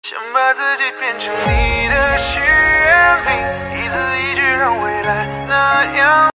想把自己变成你的许愿瓶，一字一句让未来那样。